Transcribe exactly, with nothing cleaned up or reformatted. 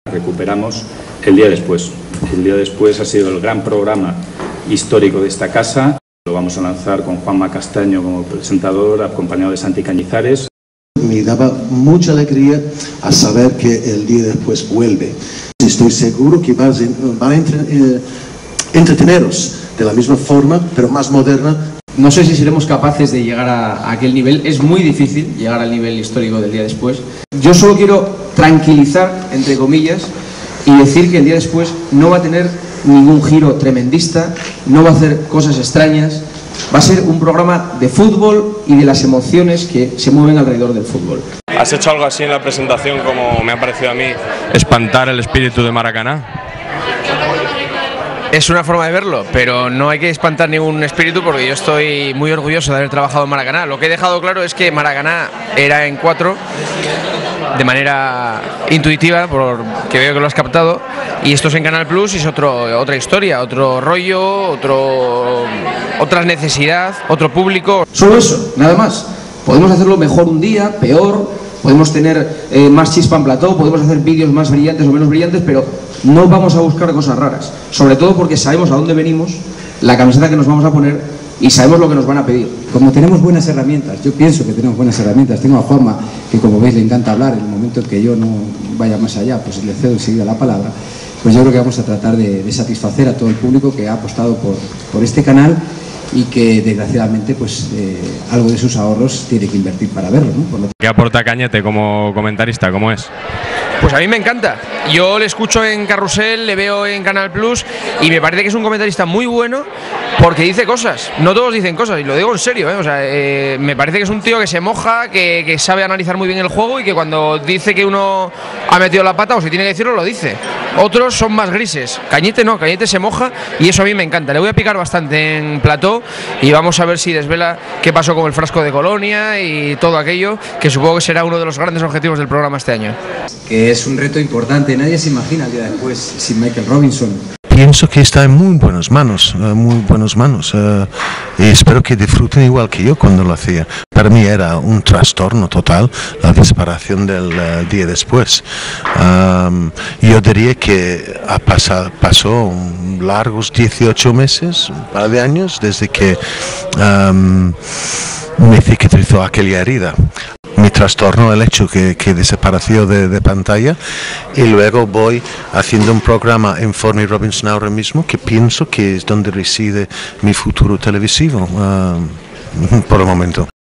Recuperamos el día después. El día después ha sido el gran programa histórico de esta casa. Lo vamos a lanzar con Juanma Castaño como presentador, acompañado de Santi Cañizares. Me daba mucha alegría a saber que el día después vuelve. Estoy seguro que va a, va a entre, eh, entreteneros de la misma forma, pero más moderna. No sé si seremos capaces de llegar a, a aquel nivel. Es muy difícil llegar al nivel histórico del día después. Yo solo quiero tranquilizar, entre comillas, y decir que el día después no va a tener ningún giro tremendista, no va a hacer cosas extrañas. Va a ser un programa de fútbol y de las emociones que se mueven alrededor del fútbol. ¿Has hecho algo así en la presentación, como me ha parecido a mí, espantar el espíritu de Maracaná? Es una forma de verlo, pero no hay que espantar ningún espíritu porque yo estoy muy orgulloso de haber trabajado en Maracaná. Lo que he dejado claro es que Maracaná era en cuatro, de manera intuitiva, porque veo que lo has captado, y esto es en Canal Plus y es otro, otra historia, otro rollo, otro, otra necesidad, otro público. Solo eso, nada más. Podemos hacerlo mejor un día, peor, podemos tener eh, más chispa en plató, podemos hacer vídeos más brillantes o menos brillantes, pero no vamos a buscar cosas raras, sobre todo porque sabemos a dónde venimos, la camiseta que nos vamos a poner y sabemos lo que nos van a pedir. Como tenemos buenas herramientas, yo pienso que tenemos buenas herramientas, tengo a Juanma, que como veis le encanta hablar, en el momento en que yo no vaya más allá, pues le cedo enseguida la palabra, pues yo creo que vamos a tratar de, de satisfacer a todo el público que ha apostado por, por este canal y que desgraciadamente pues eh, algo de sus ahorros tiene que invertir para verlo, ¿no? Por lo... ¿Qué aporta Cañete como comentarista? ¿Cómo es? Pues a mí me encanta. Yo le escucho en Carrusel, le veo en Canal Plus y me parece que es un comentarista muy bueno porque dice cosas. No todos dicen cosas y lo digo en serio, ¿eh? O sea, eh, me parece que es un tío que se moja, que, que sabe analizar muy bien el juego y que cuando dice que uno ha metido la pata o si tiene que decirlo, lo dice. Otros son más grises. Cañete no, Cañete se moja y eso a mí me encanta. Le voy a picar bastante en plató y vamos a ver si desvela qué pasó con el frasco de Colonia y todo aquello, que supongo que será uno de los grandes objetivos del programa este año. Que es un reto importante, nadie se imagina el día después sin Michael Robinson. Pienso que está en muy buenas manos, uh, muy buenas manos, uh, y espero que disfruten igual que yo cuando lo hacía. Para mí era un trastorno total la separación del uh, día después. Um, yo diría que ha pasado, pasó largos dieciocho meses, un par de años, desde que um, me cicatrizó aquella herida. Mi trastorno, el hecho que, que desapareció de, de pantalla, y luego voy haciendo un programa en Forney Robinson ahora mismo que pienso que es donde reside mi futuro televisivo uh, por el momento.